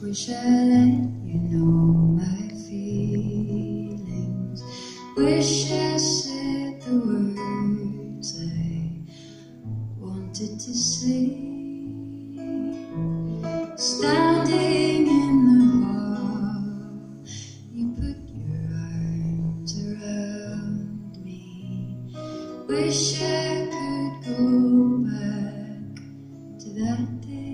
Wish I let you know my feelings. Wish I said the words I wanted to say. Standing in the hall, you put your arms around me. Wish I could go back to that day.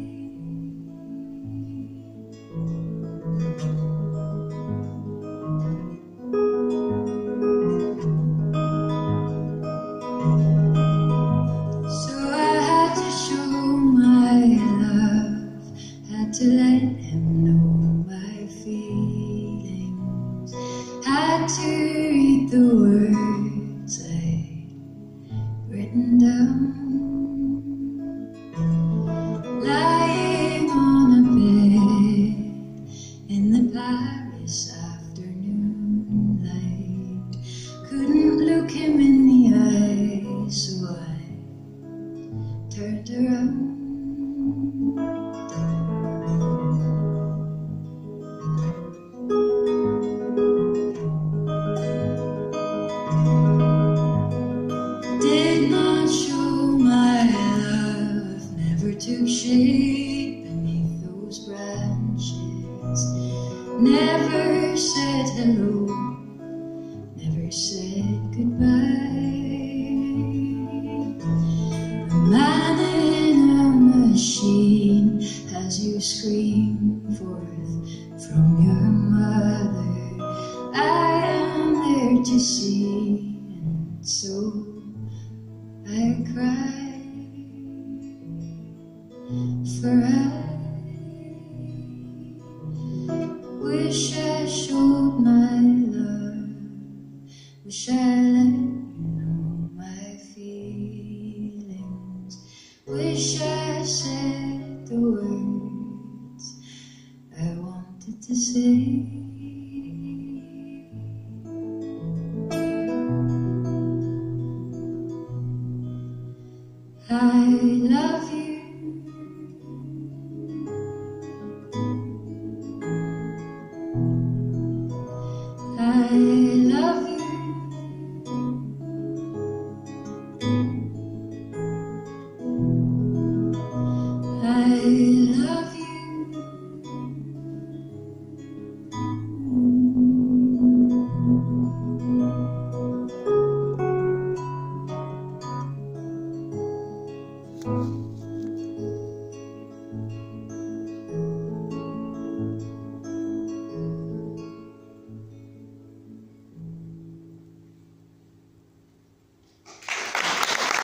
So I had to show my love, had to let him know my feelings, had to read the words I'd written down. Lying on a bed in the Paris afternoon light, couldn't look him in the eye, so I turned around. Did not show my love, never took shape beneath those branches, never said hello, never said goodbye. A man in a machine, as you scream forth from your mother, I am there to see, and so I cry, for I wish I showed my love, wish I let you know my feelings, wish I said the words I wanted to say.